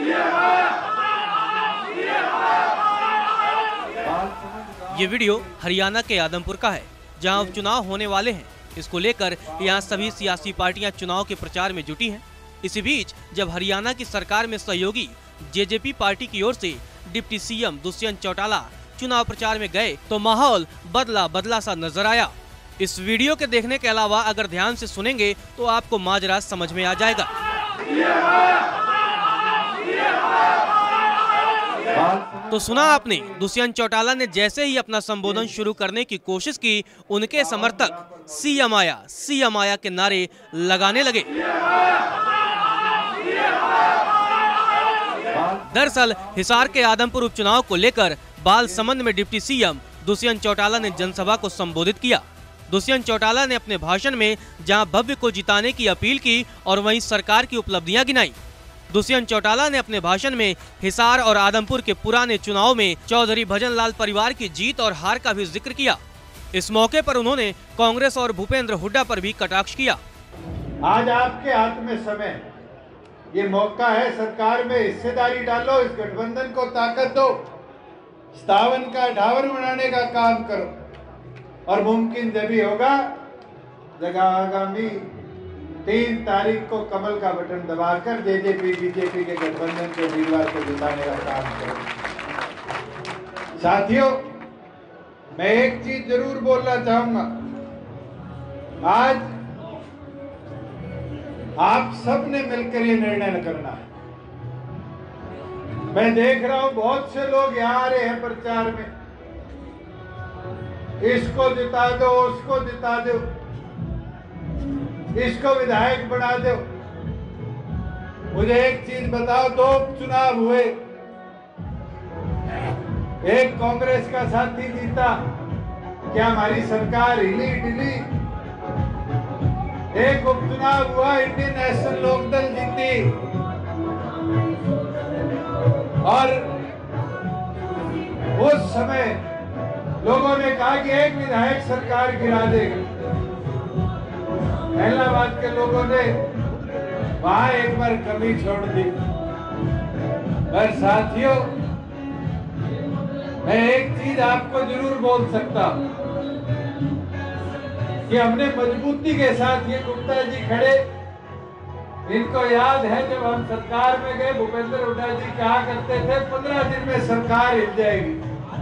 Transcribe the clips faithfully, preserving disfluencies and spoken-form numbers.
ये वीडियो हरियाणा के आदमपुर का है, जहां उपचुनाव होने वाले हैं। इसको लेकर यहां सभी सियासी पार्टियां चुनाव के प्रचार में जुटी हैं। इसी बीच जब हरियाणा की सरकार में सहयोगी जेजेपी पार्टी की ओर से डिप्टी सीएम दुष्यंत चौटाला चुनाव प्रचार में गए तो माहौल बदला बदला सा नजर आया। इस वीडियो के देखने के अलावा अगर ध्यान से सुनेंगे तो आपको माजरा समझ में आ जाएगा। तो सुना आपने, दुष्यंत चौटाला ने जैसे ही अपना संबोधन शुरू करने की कोशिश की, उनके समर्थक सीएम आया सीएम आया के नारे लगाने लगे। दरअसल हिसार के आदमपुर उपचुनाव को लेकर बालसमंद में डिप्टी सीएम दुष्यंत चौटाला ने जनसभा को संबोधित किया। दुष्यंत चौटाला ने अपने भाषण में जहां भव्य को जिताने की अपील की और वहीं सरकार की उपलब्धियां गिनाई। दुष्यंत चौटाला ने अपने भाषण में हिसार और आदमपुर के पुराने चुनाव में चौधरी भजनलाल परिवार की जीत और हार का भी जिक्र किया। इस मौके पर उन्होंने कांग्रेस और भूपेंद्र हुड्डा पर भी कटाक्ष किया। आज आपके हाथ में समय, ये मौका है, सरकार में हिस्सेदारी डालो, इस गठबंधन को ताकत दो, सत्तावन का ढावर बनाने का काम करो और मुमकिन जब भी होगा जगह आगामी तीन तारीख को कमल का बटन दबाकर जेजेपी बीजेपी के गठबंधन के उम्मीदवार को जिताने का काम करो। साथियों, मैं एक चीज जरूर बोलना चाहूंगा, आज आप सब ने मिलकर ये निर्णय करना है। मैं देख रहा हूं बहुत से लोग यहाँ आ रहे हैं प्रचार में, इसको जिता दो, उसको जिता दो, इसको विधायक बना दो। मुझे एक चीज बताओ, दो चुनाव हुए, एक कांग्रेस का साथी जीता, क्या हमारी सरकार हिली डिली? एक उपचुनाव हुआ, इंडियन नेशनल लोकदल जीती और उस समय लोगों ने कहा कि एक विधायक सरकार गिरा देगा। इलाहाबाद के लोगों ने वहां एक बार कमी छोड़ दी। पर साथियों, मैं एक चीज आपको जरूर बोल सकता हूं कि हमने मजबूती के साथ, ये गुप्ता जी खड़े, इनको याद है जब हम सरकार में गए, भूपेंद्र हुड्डा जी कहा करते थे पंद्रह दिन में सरकार हिल जाएगी।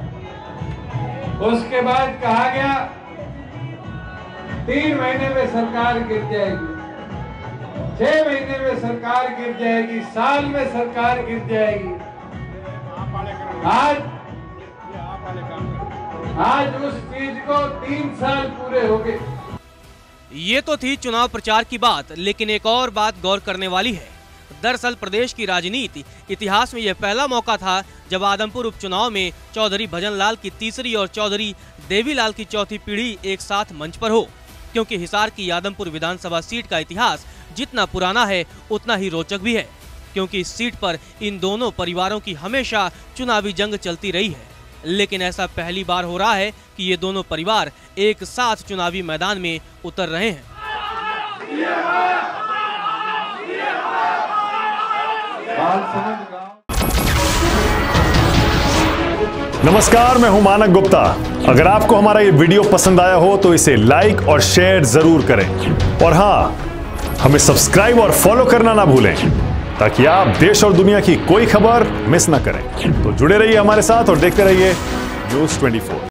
उसके बाद कहा गया तीन महीने में सरकार गिर जाएगी, छह महीने में सरकार गिर जाएगी, साल में सरकार गिर जाएगी। आज आज उस चीज को तीन साल पूरे हो गए। ये तो थी चुनाव प्रचार की बात, लेकिन एक और बात गौर करने वाली है। दरअसल प्रदेश की राजनीति इतिहास में यह पहला मौका था जब आदमपुर उपचुनाव में चौधरी भजनलाल की तीसरी और चौधरी देवीलाल की चौथी पीढ़ी एक साथ मंच पर हो, क्योंकि हिसार की आदमपुर विधानसभा सीट का इतिहास जितना पुराना है उतना ही रोचक भी है, क्योंकि इस सीट पर इन दोनों परिवारों की हमेशा चुनावी जंग चलती रही है। लेकिन ऐसा पहली बार हो रहा है कि ये दोनों परिवार एक साथ चुनावी मैदान में उतर रहे हैं। नमस्कार, मैं हूं मानक गुप्ता। अगर आपको हमारा ये वीडियो पसंद आया हो तो इसे लाइक और शेयर जरूर करें, और हां, हमें सब्सक्राइब और फॉलो करना ना भूलें ताकि आप देश और दुनिया की कोई खबर मिस ना करें। तो जुड़े रहिए हमारे साथ और देखते रहिए न्यूज़ चौबीस।